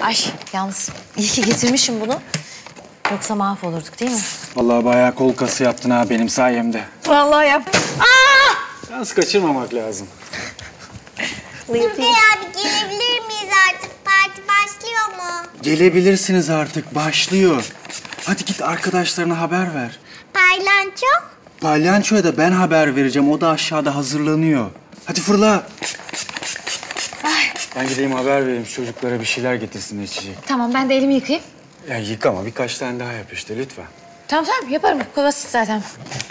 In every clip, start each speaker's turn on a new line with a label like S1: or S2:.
S1: Ay yalnız iyi ki getirmişim bunu. Yoksa mahvolurduk değil mi?
S2: Vallahi bayağı kol kası yaptın ha benim sayemde.
S1: Vallahi yap.
S2: Yalnız kaçırmamak lazım.
S3: Turgay abi gelebilir miyiz artık? Parti başlıyor mu?
S2: Gelebilirsiniz artık, başlıyor. Hadi git arkadaşlarına haber ver.
S3: Paylanço?
S2: Palyançoya da ben haber vereceğim, o da aşağıda hazırlanıyor. Hadi fırla. Ben gideyim haber vereyim, çocuklara bir şeyler getirsinler içecek.
S1: Tamam ben de elimi yıkayayım.
S2: Ya yıkama, birkaç tane daha yap işte lütfen.
S1: Tamam yaparım. Bu basit zaten.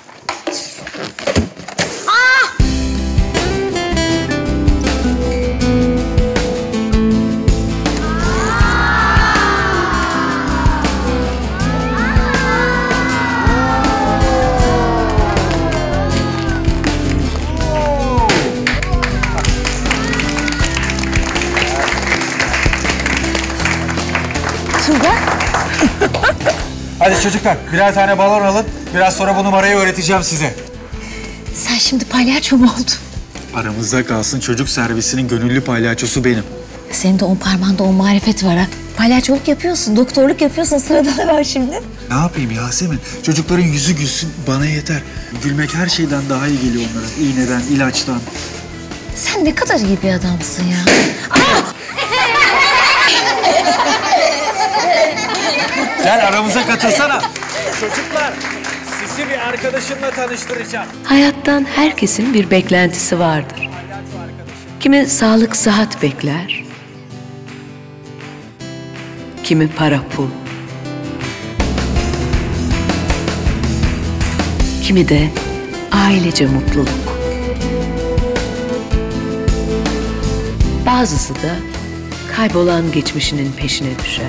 S1: Turgay.
S2: Hadi çocuklar, birer tane balon alın. Biraz sonra bu numarayı öğreteceğim size.
S1: Sen şimdi palyaço mu oldun?
S2: Aramızda kalsın, çocuk servisinin gönüllü palyaçosu benim.
S1: Senin de 10 parmağında 10 marifet var ha. Palyaçoluk yapıyorsun, doktorluk yapıyorsun. Sırada ne var şimdi?
S2: Ne yapayım Yasemin? Çocukların yüzü gülsün, bana yeter. Gülmek her şeyden daha iyi geliyor onlara. İğneden, ilaçtan.
S1: Sen ne kadar iyi bir adamsın ya.
S2: Gel aramıza katılsana. Çocuklar, sizi bir arkadaşımla tanıştıracağım.
S4: Hayattan herkesin bir beklentisi vardır. Kimi sağlık sıhhat bekler, kimi para pul, kimi de ailece mutluluk. Bazısı da kaybolan geçmişinin peşine düşer.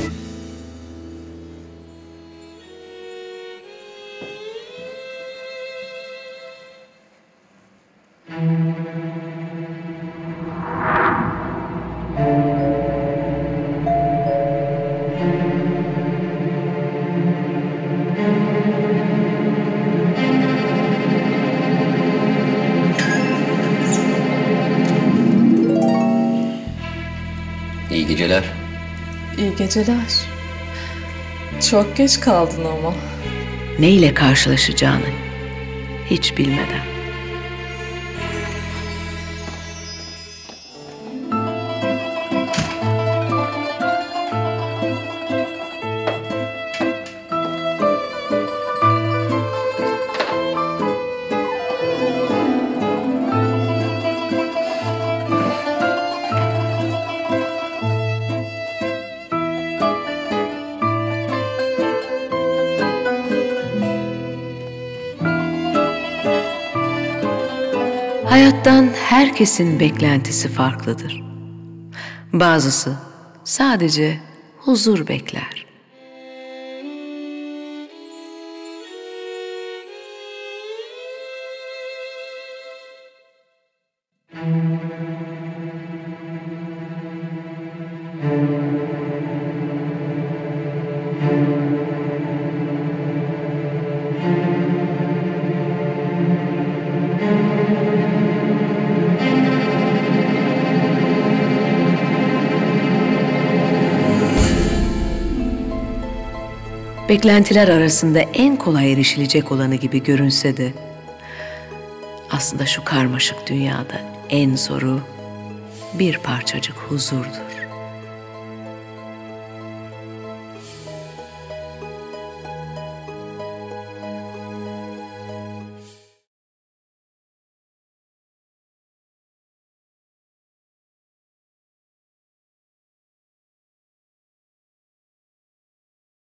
S5: İyi geceler.
S6: İyi geceler. Çok geç kaldın ama.
S4: Neyle karşılaşacağını hiç bilmeden. Hayattan herkesin beklentisi farklıdır. Bazısı sadece huzur bekler. Beklentiler arasında en kolay erişilecek olanı gibi görünse de aslında şu karmaşık dünyada en zoru bir parçacık huzurdur.